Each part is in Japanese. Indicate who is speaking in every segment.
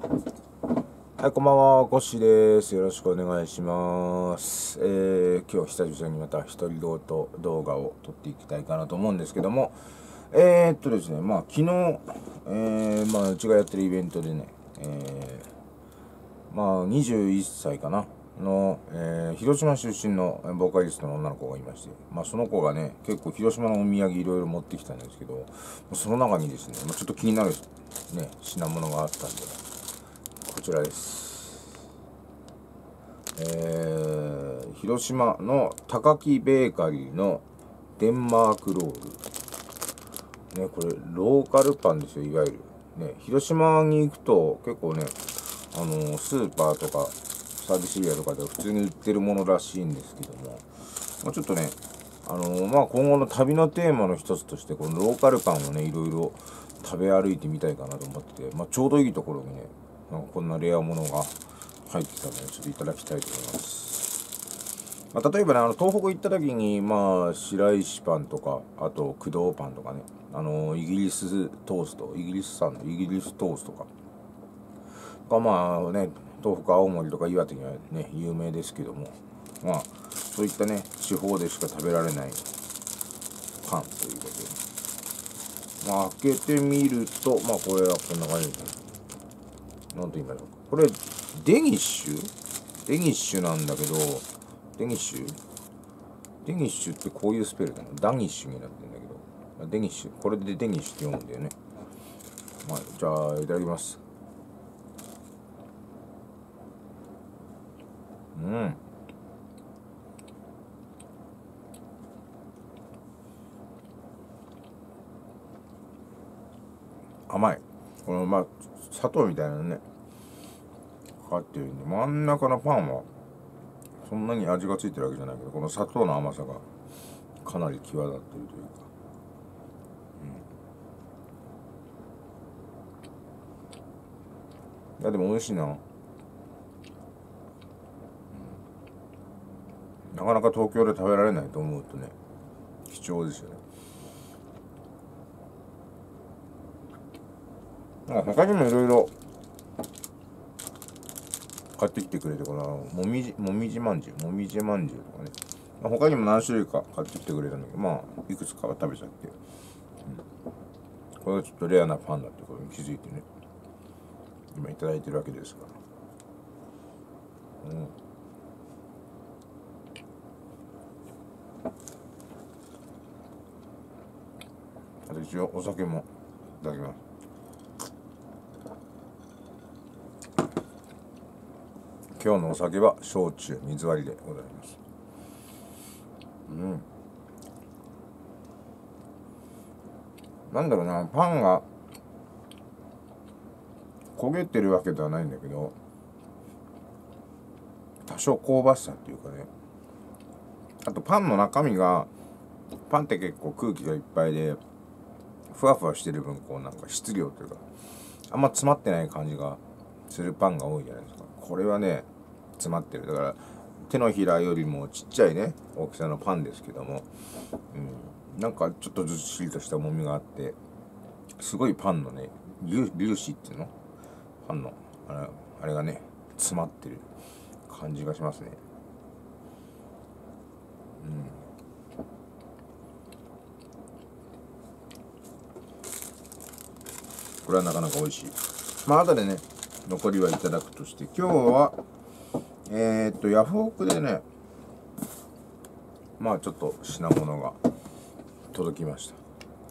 Speaker 1: はい、こんばんは、コッシーです。よろしくお願いします。今日久々にまた独り言動画を撮っていきたいかなと思うんですけども、ですね、昨日、うちがやってるイベントでね、21歳かなの、広島出身のボーカリストの女の子がいまして、その子がね、結構広島のお土産いろいろ持ってきたんですけど、その中にですね、ちょっと気になるね、品物があったんで、こちらです。広島の高木ベーカリーのデンマークロール。ね、これ、ローカルパンですよ、いわゆる。ね、広島に行くと、結構ね、スーパーとか、サービスエリアとかで普通に売ってるものらしいんですけども、ちょっとね、今後の旅のテーマの一つとして、このローカルパンをね、いろいろ食べ歩いてみたいかなと思ってて、ちょうどいいところにね、こんなレアものが入ってたので、ちょっといただきたいと思います。例えばね、東北行った時に、白石パンとか、あと、工藤パンとかね、イギリストースト、イギリス産のイギリストーストか。東北、青森とか岩手にはね、有名ですけども、そういったね、地方でしか食べられないパンということで、開けてみると、これはこんな感じですね。なんと言いましょうか。これ、デニッシュなんだけど、デニッシュってこういうスペルだな。ダニッシュになってるんだけど、デニッシュ、これでデニッシュって読むんだよね。じゃあ、いただきます。甘い。この、砂糖みたいなのね、かかってるんで、真ん中のパンは、そんなに味がついてるわけじゃないけど、この砂糖の甘さがかなり際立ってるというか、いやでも美味しいな。なかなか東京で食べられないと思うとね、貴重ですよね。他にもいろいろ買ってきてくれて、このもみじまんじゅうとかね、他にも何種類か買ってきてくれたんだけど、いくつかは食べちゃって、これはちょっとレアなパンだってことに気づいてね、今いただいてるわけですから。あと一応お酒もいただきます。今日のお酒は焼酎水割りでございます。なんだろうな、パンが焦げてるわけではないんだけど、多少香ばしさっていうかね、あとパンの中身が、パンって結構空気がいっぱいでふわふわしてる分、質量というかあんま詰まってない感じがするパンが多いじゃないですか。これはね、詰まってる。だから手のひらよりもちっちゃいね、大きさのパンですけども、ちょっとずっしりとした重みがあって、すごいパンのね、粒子っていうの、パンのあれがね、詰まってる感じがしますね。これはなかなか美味しい。後でね、残りはいただくとして、今日はヤフオクでね、ちょっと品物が届きました。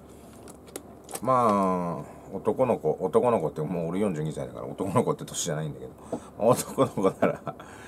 Speaker 1: 男の子ってもう俺42歳だから男の子って年じゃないんだけど、男の子なら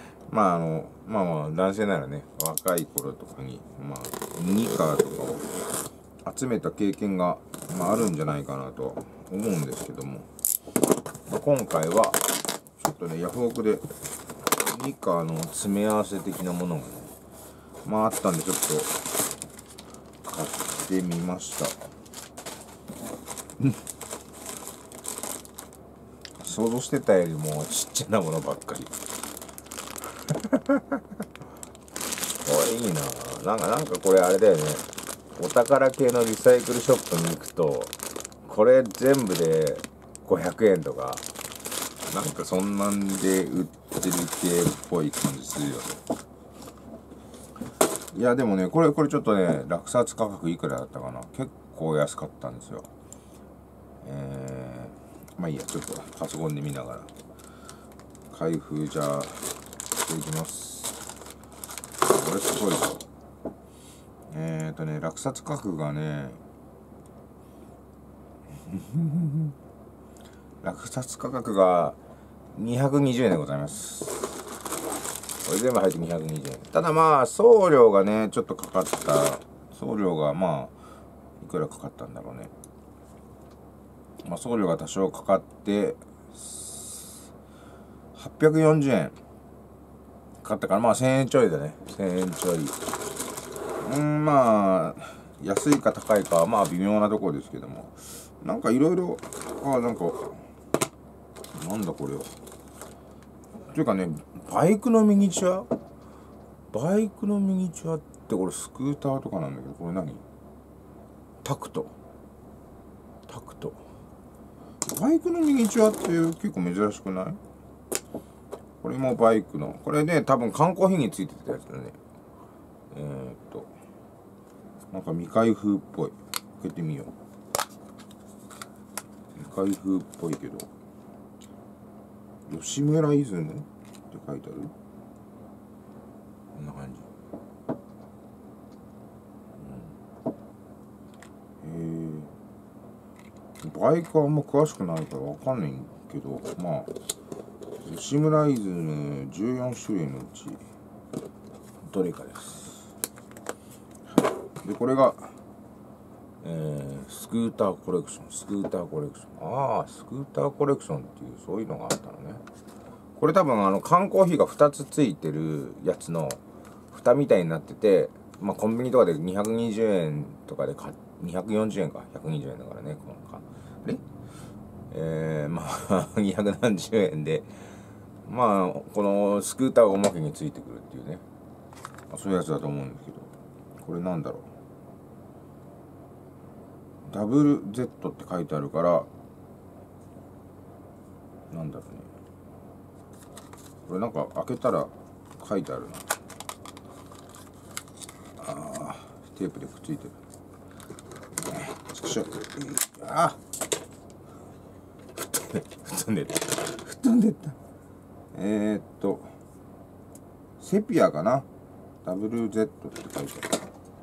Speaker 1: 男性ならね、若い頃とかにミニカーとかを集めた経験が、あるんじゃないかなと思うんですけども、今回はちょっとね、ヤフオクでミニカーの詰め合わせ的なものがね、あったんでちょっと買ってみました。想像してたよりもちっちゃなものばっかり。これいいな。なんかこれあれだよね、お宝系のリサイクルショップに行くとこれ全部で500円とかなんかそんなんで売ってる系っぽい感じするよね。いやでもね、これちょっとね、落札価格いくらだったかな。結構安かったんですよ。まあいいや、ちょっとパソコンで見ながら開封じゃあしていきます。これすごいぞ。落札価格がね落札価格が220円でございます。これ全部入って220円。ただまあ送料がねちょっとかかった。送料がまあいくらかかったんだろうね。まあ送料が多少かかって840円かかったから、まあ1000円ちょいだね。1000円ちょい。まあ安いか高いかはまあ微妙なところですけども、なんかいろいろ、なんかなんだこれは。っていうかね、バイクのミニチュアってこれスクーターとかなんだけど、これ何？タクト。バイクのミニチュアって結構珍しくない？これもバイクの。これね、多分缶コーヒーについてたやつだね。なんか未開封っぽい。開けてみよう。未開封っぽいけど。吉村イズムって書いてある？こんな感じ。バイクはあんま詳しくないからわかんないけど、まあ吉村イズム14種類のうちどれかです。でこれが、スクーターコレクション。スクーターコレクションっていうそういうのがあったのね。これ多分缶コーヒーが2つついてるやつの蓋みたいになってて、まあコンビニとかで220円とかで240円か120円だからね、この缶。まあ2何十円で、まあこのスクーターがおまけについてくるっていうね、そういうやつだと思うんですけど、これなんだろう、ダブル Z って書いてあるから、なんだろうね、これなんか開けたら書いてあるな。テープでくっついてる。吹っ飛んでった。セピアかな。WZ って書いてある。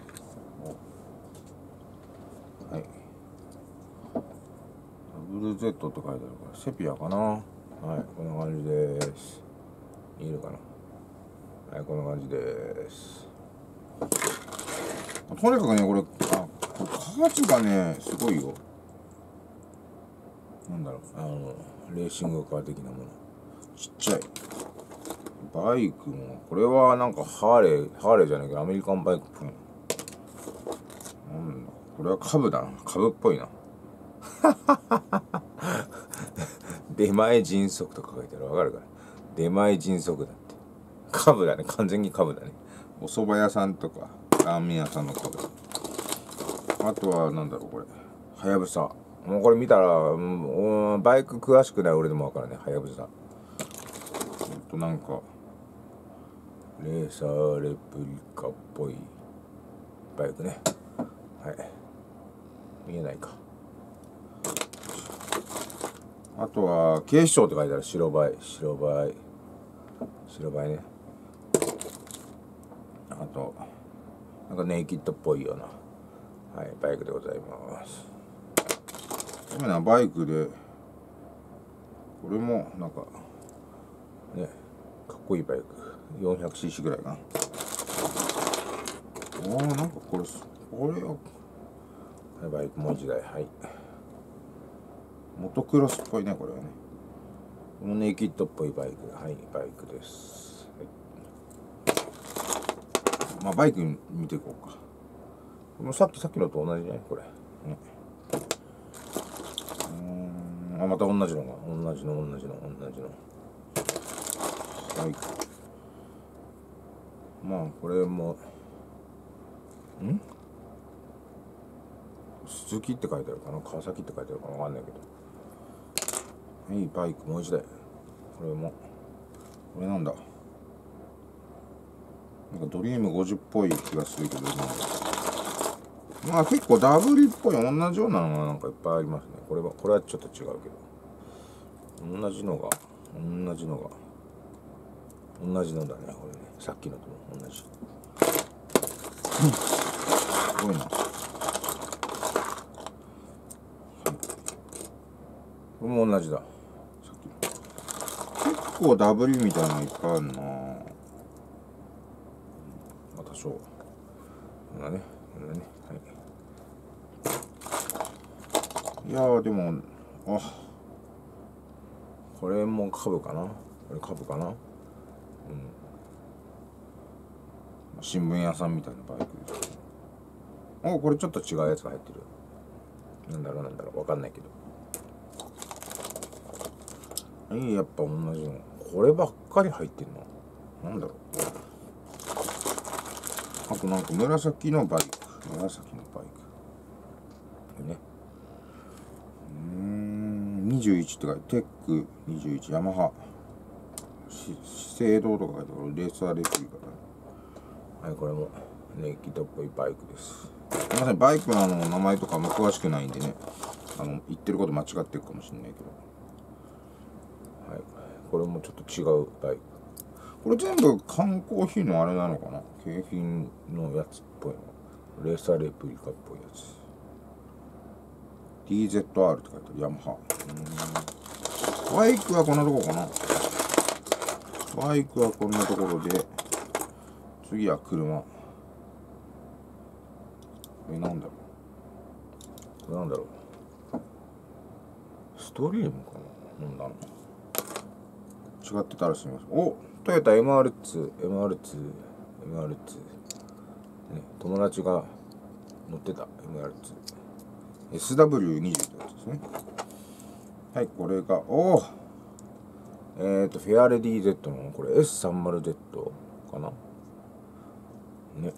Speaker 1: はい。WZ って書いてあるからセピアかな。はい、こんな感じです。いるかな。はい、こんな感じです。とにかくね、これ数がね、すごいよ。なんだろう、レーシングカー的なもの。ちっちゃい。バイクも、これはなんかハーレーじゃないけど、アメリカンバイクっぽいな。なんだ、これは株だな。株っぽいな。出前迅速とか書いてある。わかるかな。出前迅速だって。株だね。完全に株だね。お蕎麦屋さんとか、ラーメン屋さんの株。あとは、なんだろう、これ。はやぶさ。もうこれ見たら、バイク詳しくない俺でもわかるね。はやぶさ。なんか、レーサーレプリカっぽいバイクね。はい。見えないか。あとは、警視庁って書いてある。白バイね。あと、なんかネイキッドっぽいような、はい、バイクでございます。今のバイクで、これもなんか、ね、かっこいいバイク。400cc ぐらいかな。なんかこれを、バイクもう一台、はい。モトクロスっぽいね、これはね。このネイキッドっぽいバイク、はい、バイクです。はい、まあ、バイク見ていこうか。もうさっきのと同じじゃないこれ。また同じの。はい。まあ、これも、鈴木って書いてあるかな、川崎って書いてあるかな、わかんないけど。はい、バイクもう一台。 これなんだ、なんかドリーム50っぽい気がするけど、まあ結構ダブリっぽい同じようなのがなんかいっぱいありますね。これはちょっと違うけど、同じのだね、これね。さっきのと同じ。すごいな。これも同じだ。さっきの。結構ダブリみたいなのいっぱいあるな。まあ多少。こんなね。はい。いやーでも、これも株かな。新聞屋さんみたいなバイクです。これちょっと違うやつが入ってる。なんだろう、わかんないけど。やっぱ同じの。こればっかり入ってんの。なんだろう。あとなんか紫のバイク。ね。21って書いて、テック21、ヤマハ。資生堂とか書いてある。レーサーレプリカだ。はい、これもネイキッドっぽいバイクです。すみません、バイクの名前とかも詳しくないんでね、言ってること間違ってるかもしれないけど。はい、これもちょっと違うバイク。これ全部缶コーヒーのあれなのかな、景品のやつっぽいの。レーサーレプリカっぽいやつ。DZR って書いてある。ヤマハ。バイクはこんなとこかな。バイクはこんなところで、次は車。なんだろう。ストリームかな。なんだろう。違ってたらすみません。トヨタ MR2。ね、友達が乗ってた MR2。SW20 ってやつですね。はい、これが、フェアレディ Z の、これ S30Z かな。ね。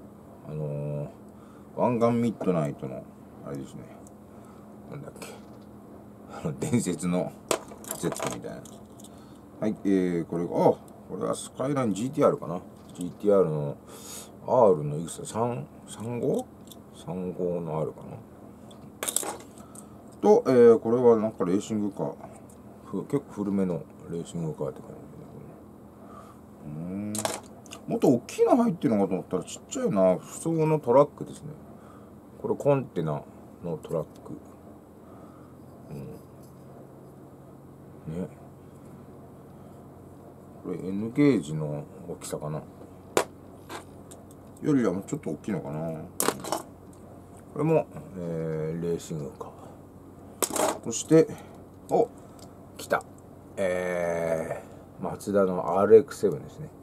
Speaker 1: 湾岸ミッドナイトの、あれですね。なんだっけ。伝説の Z みたいな。はい、これはスカイライン GTR かな。GTR の R のいくつだ ?35?35 の R かな。と、これはなんかレーシングカー。結構古めのレーシングカーって感じで。もっと大きいの入ってるのかと思ったらちっちゃいな。普通のトラックですね。これコンテナのトラック。ね。これ N ゲージの大きさかな。よりはもうちょっと大きいのかな。これも、レーシングカー。そして、来た。マツダの RX7 ですね。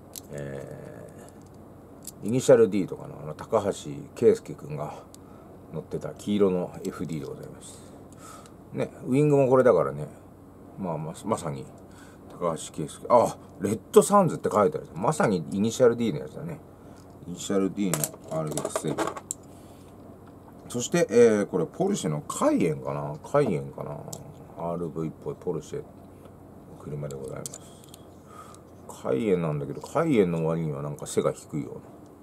Speaker 1: イニシャル D とかの高橋圭介くんが乗ってた黄色の FD でございます。ね、ウィングもこれだからね。まさに高橋圭介。レッドサンズって書いてある。まさにイニシャル D のやつだね。イニシャル D の RX7。そして、これポルシェのカイエンかな。RV っぽいポルシェの車でございます。カイエンなんだけど、カイエンの割にはなんか背が低いよ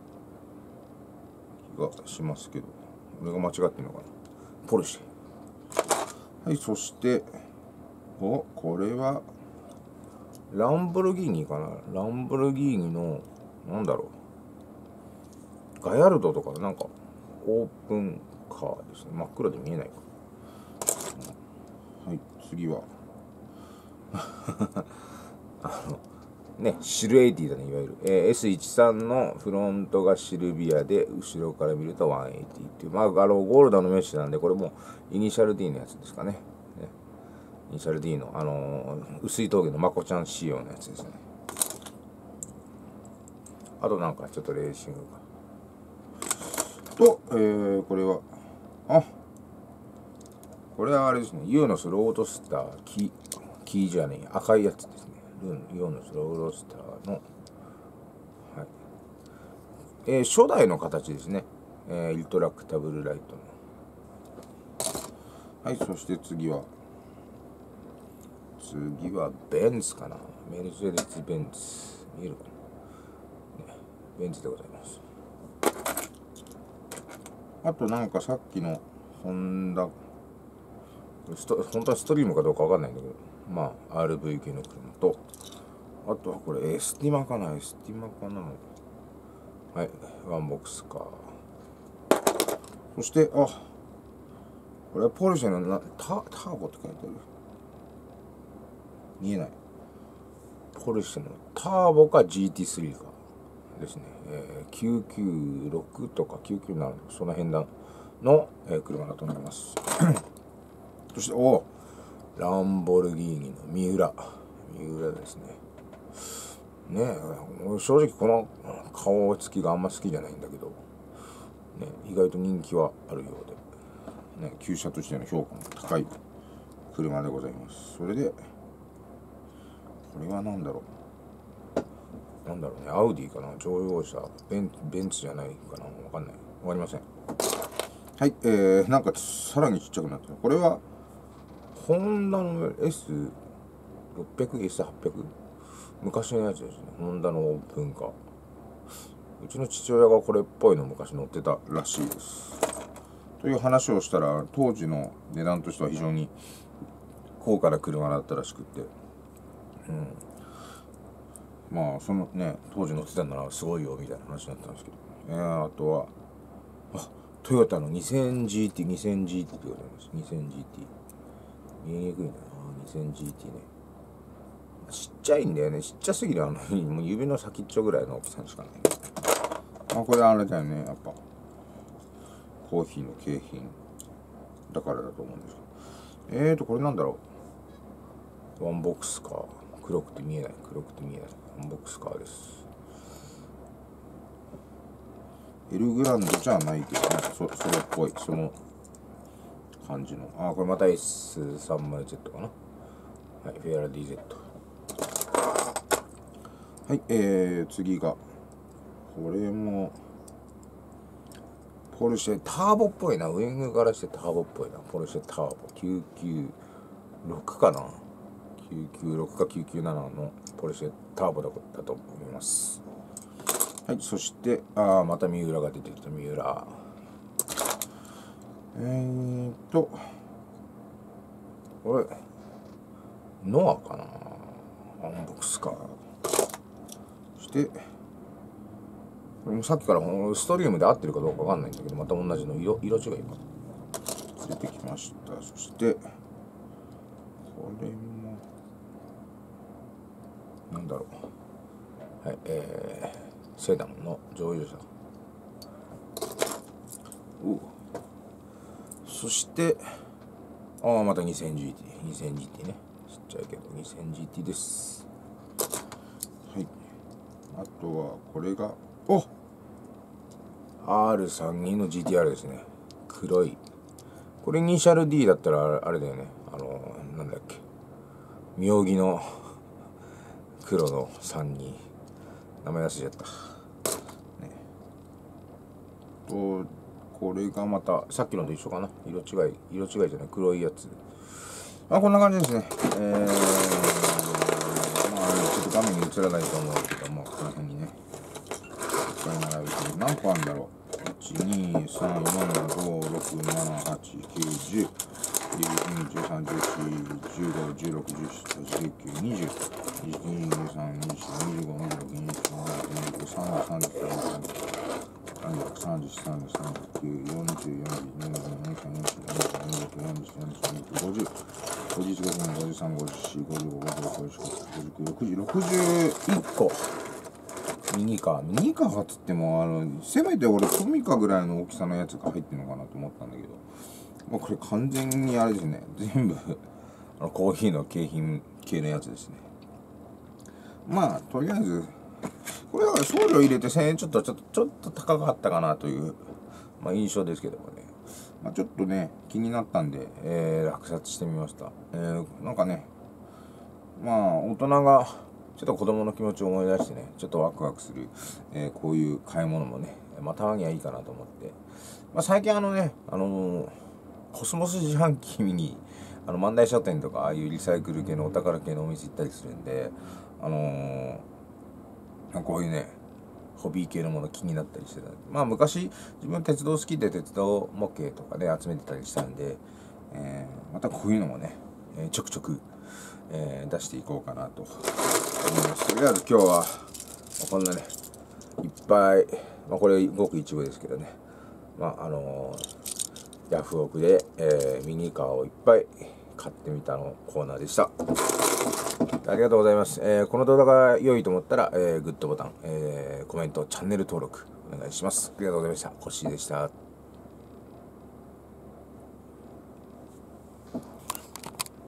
Speaker 1: うな気がしますけど、俺が間違ってんのかな。ポルシェ。はい、そしてこれはランボルギーニかな。ランボルギーニのなんだろう、ガヤルドとかなんかオープンカーですね。真っ黒で見えないか。はい、次はね、シルエイティだね、いわゆる。S13 のフロントがシルビアで、後ろから見ると180っていう。ゴールドのメッシュなんで、これもイニシャル D のやつですかね。イニシャル D の、薄い峠のまこちゃん仕様のやつですね。あとなんかちょっとレーシングが。と、これは、これはあれですね、ユーノスロードスター、キーじゃねえ、赤いやつですね。ユーノスロードスターの、はい。初代の形ですね。イルトラクタブルライトの。はい、そして次次はベンツかな。メルセデス・ベンツ。見えるかな、ね、ベンツでございます。あとなんかさっきのホンダ、本当はストリームかどうかわかんないんだけど、まあ RV 系の車と、あとはこれエスティマかな、エスティマかな。はい、ワンボックスカー。そして、これはポルシェのターボって書いてある。見えない。ポルシェのターボか GT3 かですね。996とか997、その辺の、車だと思います。そして、ランボルギーニの三浦ですね。ねえ、正直この顔つきがあんま好きじゃないんだけど、ね、意外と人気はあるようで、ね、旧車としての評価も高い車でございます。それで、これは何だろうね、アウディかな、乗用車、ベンツじゃないかな、わかんない。わかりません。はい、なんかさらにちっちゃくなってる。これは、ホンダの S600、S800？ 昔のやつですね。ホンダのオープンカー。うちの父親がこれっぽいの昔乗ってたらしいです。という話をしたら、当時の値段としては非常に高価な車だったらしくて、まあそのね、当時乗ってたならすごいよみたいな話だったんですけど、あとはトヨタの 2000GT って言われます。 2000GT 見えにくいな。 2000GT ね、ちっちゃいんだよね。ちっちゃすぎる。もう指の先っちょぐらいの大きさしかない。これあれだよね、やっぱコーヒーの景品だからだと思うんですけど、これなんだろう。ワンボックスカー。黒くて見えない。ワンボックスカーです。エルグランドじゃないけど、なんかそれっぽい、その感じの。これまた S30Z かな。はい、フェアラディ Z。はい、次が、これも、ポルシェターボっぽいな。ウイングからしてターボっぽいな。ポルシェターボ。996かな。996か997のポルシェターボだと思います。はい、そして、また三浦が出てきた。三浦。これ、ノアかな。ワンボックスカー。そして、これもさっきからストリームで合ってるかどうかわかんないんだけど、また同じの色違いが出てきました。そして、これも、なんだろう。はい、セダンの乗用車。そして、また 2000GT。2000GT ね。ちっちゃいけど、2000GT です。はい。あとは、これが、R32 の GTR ですね。黒い。これイニシャル D だったらあれだよね。なんだっけ。妙義の黒の32。名前忘れちゃった。ね。これがまた、さっきのと一緒かな。色違いじゃない。黒いやつ。こんな感じですね。ちょっと画面に映らないと思うけども、この辺にね。これ並べて何個あるんだろう。1、2、3、4、5、6、7、8、9、10、11、12、13、14、15、16、17、18、19、20、21、22、23、24、25、26、27、28、29、30、31、32、33、34、35、36、37、38、39、40、41、42、43、44、45、46、47、48、49、50、51、52、53、54、55、56、57、58、59、60、61個。ミニカーっつっても、せめて俺トミカぐらいの大きさのやつが入ってるのかなと思ったんだけど、これ完全にあれですね。全部コーヒーの景品系のやつですね。とりあえず、これは送料入れて1000円ちょっと高かったかなという、印象ですけどもね。ちょっとね、気になったんで、落札してみました。なんかね、大人が、ちょっと子供の気持ちを思い出してね、ちょっとワクワクする、こういう買い物もね、たまにはいいかなと思って。最近コスモス自販機に、 万代書店とかああいうリサイクル系のお宝系のお店行ったりするんで、こういうねホビー系のもの気になったりしてた。まあ昔自分鉄道好きで鉄道模型とかね集めてたりしたんで、またこういうのもね、ちょくちょく、出していこうかなと思います。とりあえず今日はこんなねいっぱい、これごく一部ですけどね、ヤフオクで、ミニカーをいっぱい買ってみたのコーナーでした。ありがとうございます。この動画が良いと思ったら、グッドボタン、コメント、チャンネル登録お願いします。ありがとうございました。コッシーでした。